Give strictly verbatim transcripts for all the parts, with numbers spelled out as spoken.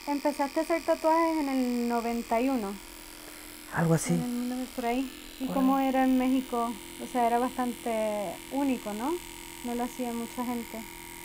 Empezaste a hacer tatuajes en el noventa y uno. Algo así. En el mil novecientos por ahí. ¿Y Por cómo ahí. era en México? O sea, era bastante único, ¿no? No lo hacía mucha gente.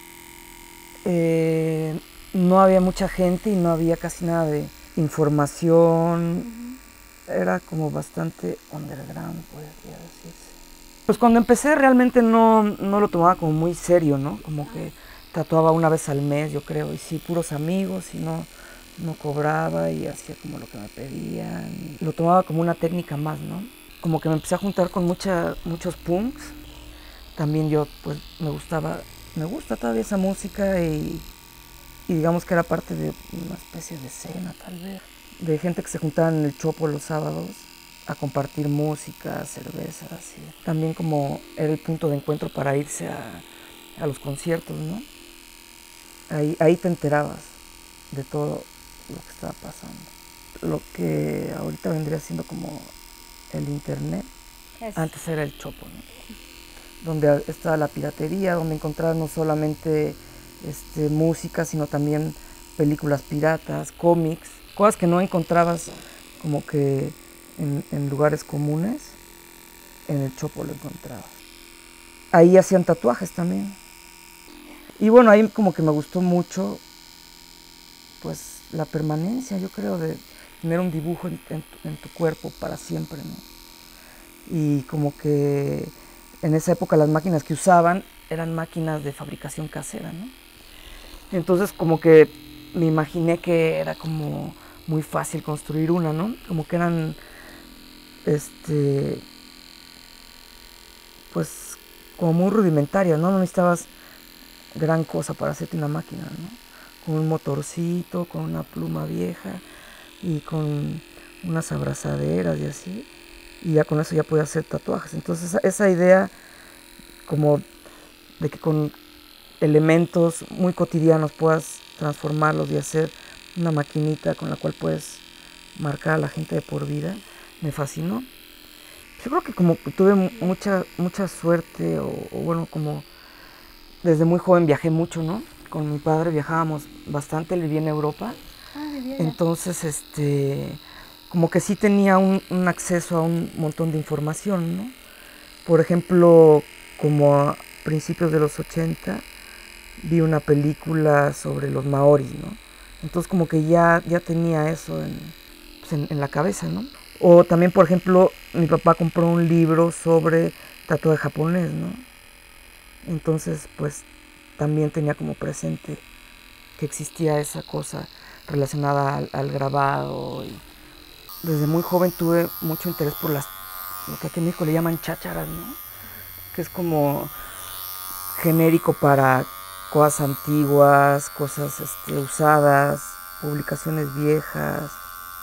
Eh, no había mucha gente y no había casi nada de información. Uh-huh. Era como bastante underground, podría decirse. Pues cuando empecé realmente no, no lo tomaba como muy serio, ¿no? Como que tatuaba una vez al mes, yo creo, y sí, puros amigos, y no, no cobraba y hacía como lo que me pedían. Lo tomaba como una técnica más, ¿no? Como que me empecé a juntar con mucha, muchos punks. También yo, pues, me gustaba, me gusta todavía esa música y, y digamos que era parte de una especie de escena, tal vez. De gente que se juntaba en el Chopo los sábados a compartir música, cervezas. Y también como era el punto de encuentro para irse a, a los conciertos, ¿no? Ahí, ahí te enterabas de todo lo que estaba pasando. Lo que ahorita vendría siendo como el internet, es. Antes era el Chopo, ¿no? Donde estaba la piratería, donde encontrabas no solamente este, música, sino también películas piratas, cómics, cosas que no encontrabas como que en, en lugares comunes, en el Chopo lo encontrabas. Ahí hacían tatuajes también. Y bueno, ahí como que me gustó mucho, pues, la permanencia, yo creo, de tener un dibujo en, en, tu, en tu cuerpo para siempre, ¿no? Y como que en esa época las máquinas que usaban eran máquinas de fabricación casera, ¿no? Entonces como que me imaginé que era como muy fácil construir una, ¿no? Como que eran, este, pues como muy rudimentarias, ¿no? No necesitabas gran cosa para hacerte una máquina, ¿no? Con un motorcito, con una pluma vieja y con unas abrazaderas y así. Y ya con eso ya podía hacer tatuajes. Entonces esa, esa idea como de que con elementos muy cotidianos puedas transformarlos y hacer una maquinita con la cual puedes marcar a la gente de por vida, me fascinó. Yo creo que como tuve mucha, mucha suerte, o, o bueno, como desde muy joven viajé mucho, ¿no? Con mi padre viajábamos bastante, él vivía en Europa. Ah, vivía allá. Entonces, este, como que sí tenía un, un acceso a un montón de información, ¿no? Por ejemplo, como a principios de los ochenta, vi una película sobre los maoris, ¿no? Entonces como que ya, ya tenía eso en, pues en, en la cabeza, ¿no? O también, por ejemplo, mi papá compró un libro sobre tatuaje japonés, ¿no? Entonces, pues, también tenía como presente que existía esa cosa relacionada al, al grabado. Y desde muy joven tuve mucho interés por las, lo que aquí en México le llaman chácharas, ¿no? Que es como genérico para cosas antiguas, cosas este, usadas, publicaciones viejas,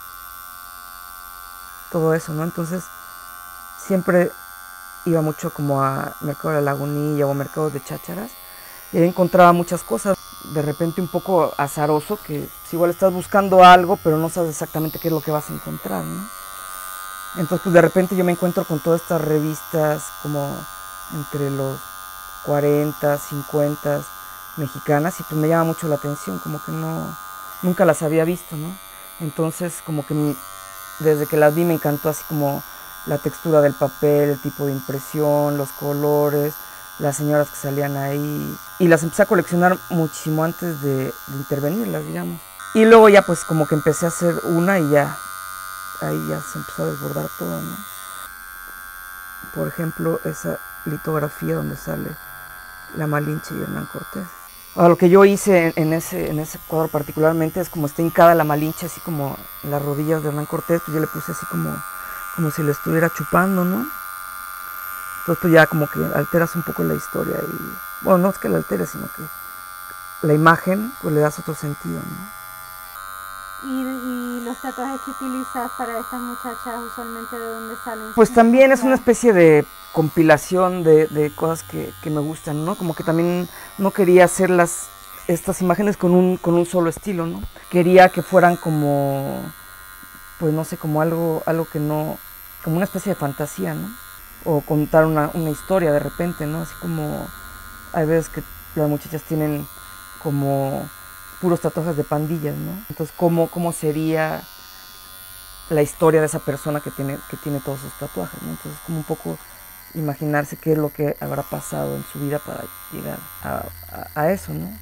todo eso, ¿no? Entonces siempre iba mucho como a Mercado de la Lagunilla o a mercados de chácharas y ahí encontraba muchas cosas, de repente un poco azaroso, que si igual estás buscando algo pero no sabes exactamente qué es lo que vas a encontrar, ¿no? Entonces pues de repente yo me encuentro con todas estas revistas como entre los cuarenta, cincuenta mexicanas y pues me llama mucho la atención, como que no, nunca las había visto, ¿no? Entonces como que desde que las vi me encantó así como la textura del papel, el tipo de impresión, los colores, las señoras que salían ahí, y las empecé a coleccionar muchísimo antes de, de intervenirlas, digamos. Y luego ya pues como que empecé a hacer una y ya, ahí ya se empezó a desbordar todo, ¿no? Por ejemplo, esa litografía donde sale la Malinche y Hernán Cortés. Ahora, lo que yo hice en, en, ese, en ese cuadro particularmente es como está hincada la Malinche, así como en las rodillas de Hernán Cortés, pues yo le puse así como, como si le estuviera chupando, ¿no? Entonces pues ya como que alteras un poco la historia y, bueno, no es que la alteres, sino que la imagen pues le das otro sentido, ¿no? ¿Y, y los tatuajes que utilizas para estas muchachas usualmente de dónde salen? Pues también es una especie de compilación de, de cosas que, que me gustan, ¿no? Como que también no quería hacer las, estas imágenes con un, con un solo estilo, ¿no? Quería que fueran como, pues no sé, como algo, algo que no, como una especie de fantasía, ¿no? O contar una, una historia de repente, ¿no? Así como hay veces que las muchachas tienen como puros tatuajes de pandillas, ¿no? Entonces, ¿cómo, cómo sería la historia de esa persona que tiene, que tiene todos esos tatuajes, ¿no? Entonces, como un poco imaginarse qué es lo que habrá pasado en su vida para llegar a, a, a eso, ¿no?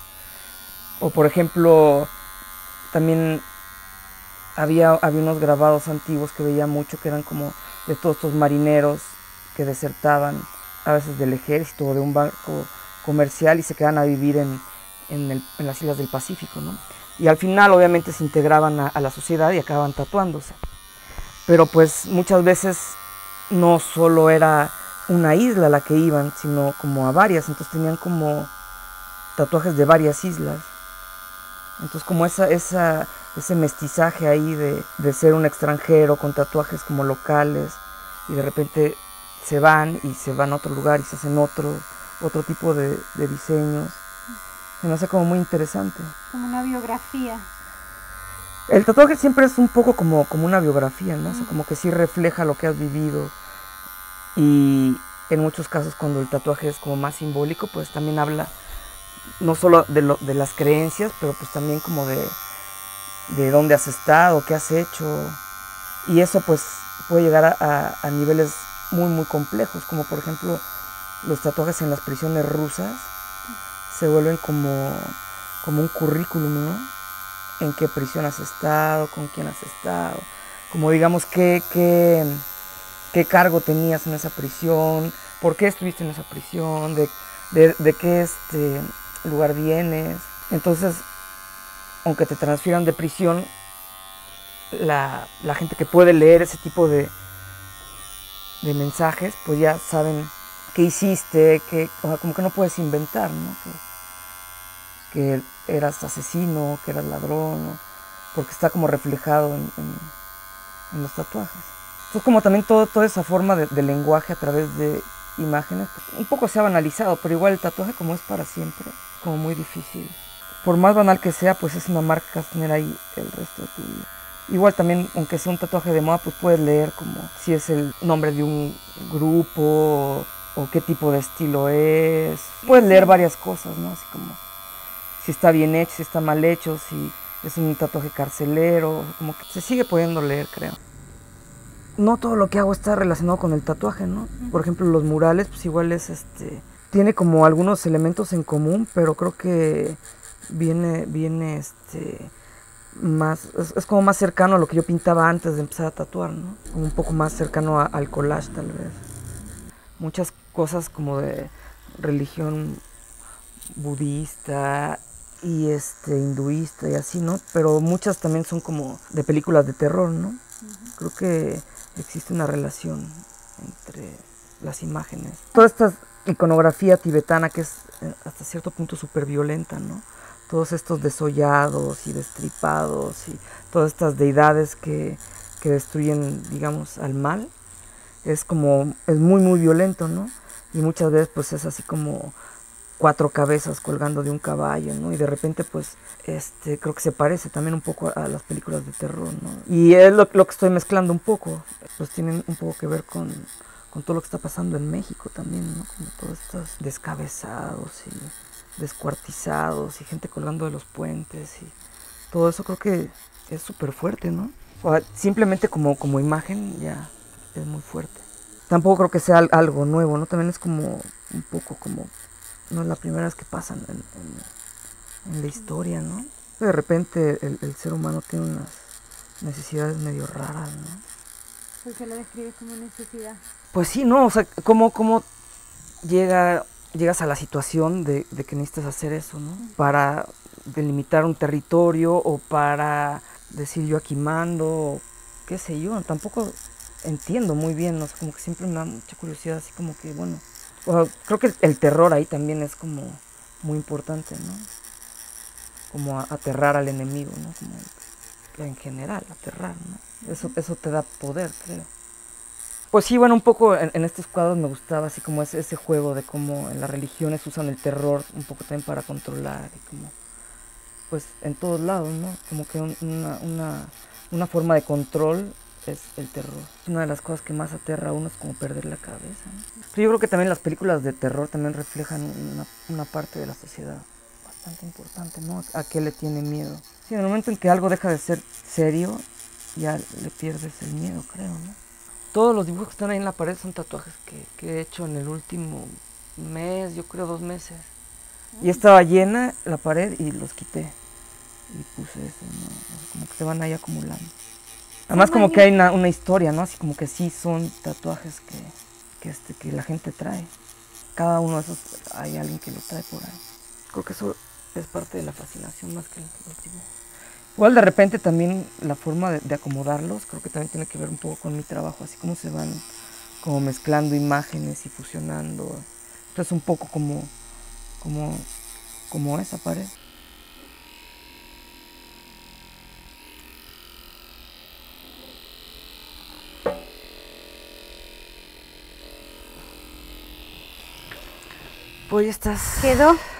O por ejemplo, también había, había unos grabados antiguos que veía mucho que eran como de todos estos marineros que desertaban a veces del ejército o de un barco comercial y se quedaban a vivir en, en, el, en las islas del Pacífico, ¿no? Y al final obviamente se integraban a, a la sociedad y acababan tatuándose. Pero pues muchas veces no solo era una isla a la que iban, sino como a varias, entonces tenían como tatuajes de varias islas. Entonces como esa, esa, ese mestizaje ahí de, de ser un extranjero con tatuajes como locales y de repente se van y se van a otro lugar y se hacen otro, otro tipo de, de diseños. Se me hace como muy interesante. Como una biografía. El tatuaje siempre es un poco como, como una biografía, ¿no? O sea, como que sí refleja lo que has vivido. Y en muchos casos cuando el tatuaje es como más simbólico, pues también habla no solo de, lo, de las creencias, pero pues también como de, de dónde has estado, qué has hecho. Y eso pues puede llegar a, a, a niveles muy muy complejos, como por ejemplo los tatuajes en las prisiones rusas se vuelven como, como un currículum, ¿no? En qué prisión has estado, con quién has estado, como digamos qué, qué, qué cargo tenías en esa prisión, por qué estuviste en esa prisión, de, de, de qué este lugar vienes. Entonces, aunque te transfieran de prisión, la, la gente que puede leer ese tipo de, de mensajes, pues ya saben qué hiciste, que, o sea, como que no puedes inventar, ¿no? Que, que eras asesino, que eras ladrón, ¿no? Porque está como reflejado en, en, en los tatuajes. Entonces como también todo, toda esa forma de, de lenguaje a través de imágenes, un poco se ha banalizado, pero igual el tatuaje como es para siempre, como muy difícil. Por más banal que sea, pues es una marca que vas a tener ahí el resto de tu vida. Igual también, aunque sea un tatuaje de moda, pues puedes leer como si es el nombre de un grupo o, o qué tipo de estilo es. Puedes leer varias cosas, ¿no? Así como si está bien hecho, si está mal hecho, si es un tatuaje carcelero, como que se sigue pudiendo leer, creo. No todo lo que hago está relacionado con el tatuaje, ¿no? Por ejemplo, los murales, pues igual es este... Tiene como algunos elementos en común, pero creo que viene, viene este... más, es, es como más cercano a lo que yo pintaba antes de empezar a tatuar, ¿no? Como un poco más cercano a, al collage, tal vez. Muchas cosas como de religión budista y este hinduista y así, ¿no? Pero muchas también son como de películas de terror, ¿no? Uh-huh. Creo que existe una relación entre las imágenes. Toda esta iconografía tibetana que es hasta cierto punto súper violenta, ¿no? Todos estos desollados y destripados y todas estas deidades que, que destruyen, digamos, al mal, es como, es muy muy violento, ¿no? Y muchas veces pues es así como cuatro cabezas colgando de un caballo, ¿no? Y de repente pues este creo que se parece también un poco a, a las películas de terror, ¿no? Y es lo, lo que estoy mezclando un poco, pues tienen un poco que ver con, con todo lo que está pasando en México también, ¿no? Como todos estos descabezados y descuartizados y gente colgando de los puentes y todo eso creo que es súper fuerte, ¿no? O sea, simplemente como, como imagen ya es muy fuerte. Tampoco creo que sea algo nuevo, ¿no? También es como un poco como, no es la primera vez que pasa en, en, en la historia, ¿no? De repente el, el ser humano tiene unas necesidades medio raras, ¿no? ¿Por qué lo describes como necesidad? Pues sí, ¿no? O sea, ¿cómo, cómo llega, llegas a la situación de, de que necesitas hacer eso, ¿no? Para delimitar un territorio o para decir yo aquí mando, o qué sé yo, tampoco entiendo muy bien, ¿no? O sea, como que siempre me da mucha curiosidad, así como que, bueno, o sea, creo que el terror ahí también es como muy importante, ¿no? Como a, aterrar al enemigo, ¿no? Como en general, aterrar, ¿no? Eso, eso te da poder, creo. Pues sí, bueno, un poco en, en estos cuadros me gustaba así como ese, ese juego de cómo en las religiones usan el terror un poco también para controlar y como, pues en todos lados, ¿no? Como que un, una, una, una forma de control es el terror. Una de las cosas que más aterra a uno es como perder la cabeza, ¿no? Pero yo creo que también las películas de terror también reflejan una, una parte de la sociedad bastante bastante importante, ¿no? ¿A qué le tiene miedo? Sí, en el momento en que algo deja de ser serio, ya le pierdes el miedo, creo, ¿no? Todos los dibujos que están ahí en la pared son tatuajes que, que he hecho en el último mes, yo creo dos meses. Y estaba llena la pared y los quité. Y puse eso, ¿no? Como que se van ahí acumulando. Además como que hay una, una historia, ¿no? Así como que sí son tatuajes que, que, este, que la gente trae. Cada uno de esos hay alguien que lo trae por ahí. Creo que eso es parte de la fascinación más que los dibujos. Igual de repente también la forma de, de acomodarlos, creo que también tiene que ver un poco con mi trabajo, así como se van como mezclando imágenes y fusionando. Entonces un poco como, como, como esa pared. Pues ya estás. Quedó.